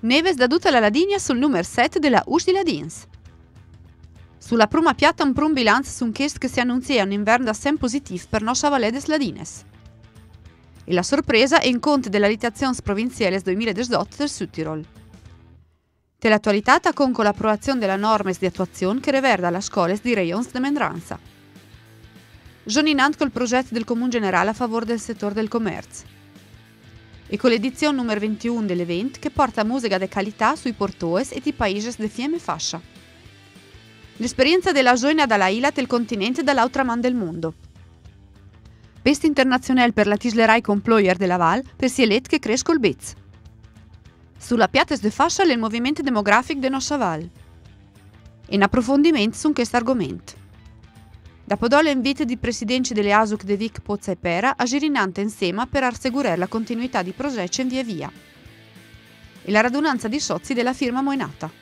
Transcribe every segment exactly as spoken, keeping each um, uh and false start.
Neves da tutta la Ladinia sul numero sette della U S di Ladins. Sulla prima piatta un prun bilancio su un chest che si annunzia un inverno da sem positiv per nostra Valedes Ladines. E la sorpresa è in conto della litazione provinciale duemiladiciotto del Südtirol. Dell'attualità con l'approvazione della norma di attuazione che riguarda le scuole di Rayons de Mendranza. Gioninant col progetto del Comune Generale a favore del settore del commercio. E con l'edizione numero ventuno dell'evento che porta musica di qualità sui portoes e di paesi de fiemme fascia. L'esperienza della gioina dalla Ilat del continente dall'altra man del mondo. Pesta internazionale per la Tislerai Comployer della Val per Sielet che cresce il Bez. Sulla piatta de fascia il movimento demografico de nostra Val. In approfondimento su questo argomento. Dopo do l'invito di presidente delle A S U C de Vic Pozza e Pera a girinante insieme per assicurare la continuità di progetto in via via. E la radunanza di sozi della firma Moenata.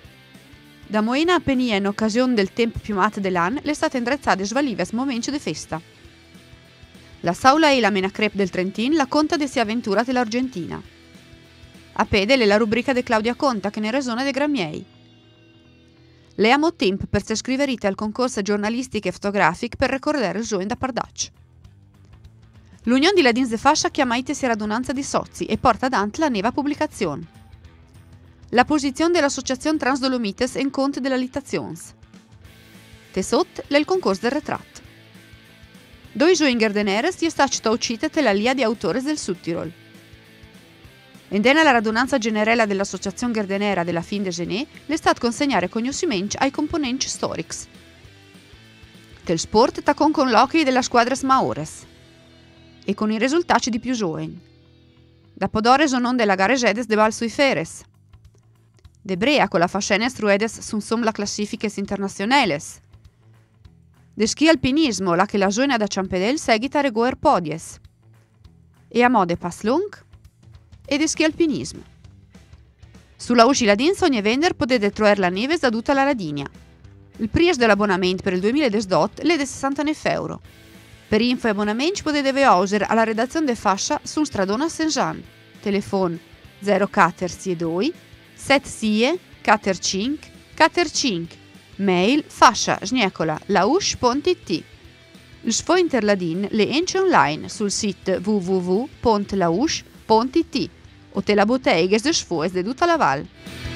Da Moena a Penia in occasione del tempo più mato dell'anno le state indrezzate svalives momenti di festa. La Saula e la Mena Crepe del Trentin la conta de si avventura dell'Argentina. A Pedel è la rubrica di Claudia Conta che ne resona dei Gramiei. Le amo tempo per se scriverite al concorso giornalistiche e fotografiche per ricordare il giorno da Pardac. L'Unione di Ladins de Fascia chiama itesi radunanza di sozi e porta avanti la neva pubblicazione. La posizione dell'Associazione Transdolomites in conto della litazions. Tesot l'è il concorso del ritratto. Doi giorni gardeneres gli è stata uscita la lia di autores del Südtirol. Indena la radunanza generale dell'Associazione Gardenera della fin de Gené le è stato consegnare conoscimenti ai componenti storici. Del sport ta con colloqui della squadra Maores e con i risultati di più giovani. Da Podore sono della gare Gedes de Val sui Feres. De Brea con la fascena Struedes sun som la classifiche internazionales. De schi alpinismo la che la giovane da Ciampedel seguita regoer podies. E a mode paslung e di schi alpinismo. Sulla U C I Ladins ogni vendor potete trovare la neve da tutta la Ladinia. Il prezzo dell'abbonamento per il duemiladiciotto è di sessantanove euro. Per info e abbonamenti potete veoger alla redazione de Fascia su Stradona Saint-Jean. Telefono zero quattro due sette sei quattro cinque quattro cinque. Mail fascia sniecola laush.it. Il sfo interladin le ence online sul sito w w w punto laush punto it o te la bottega de sfoes de tutta la Val.